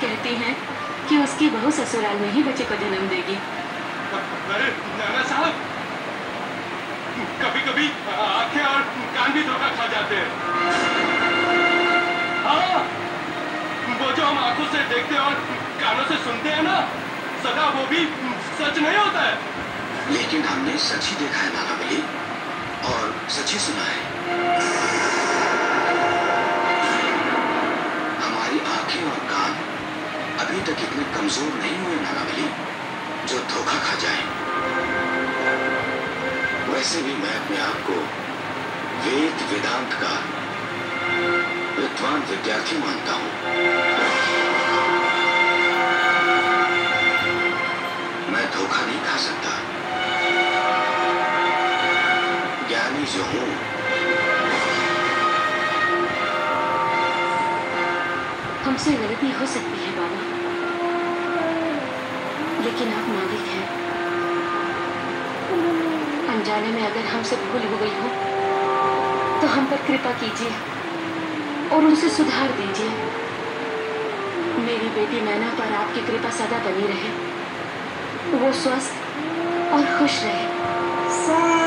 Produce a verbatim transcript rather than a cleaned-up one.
कहती हैं कि उसकी बहू ससुराल में ही बच्चे को जन्म देगी। अरे नाना साहब, कभी कभी आंखें और कान भी धोखा खा जाते हैं। हाँ, वो जो हम आंखों से देखते हैं और कानों से सुनते हैं ना, सदा वो भी सच नहीं होता है। लेकिन हमने सच ही देखा है नागावली, और सच ही सुना है। हमारी आंखें और कान अभी तक इतने कमजोर नहीं हुए नागावली जो धोखा खा जाए। वैसे भी मैं अपने आप को वेद वेदांत का विद्वान विद्यार्थी मानता हूं। मैं धोखा नहीं खा सकता। ज्ञानी जो हूं, हमसे गलती हो सकती है बाबा, लेकिन आप मालिक हैं। अनजाने में अगर हमसे भूल हो गई हो तो हम पर कृपा कीजिए और उसे सुधार दीजिए। मेरी बेटी मैना पर आपकी कृपा सदा बनी रहे, वो स्वस्थ और खुश रहे।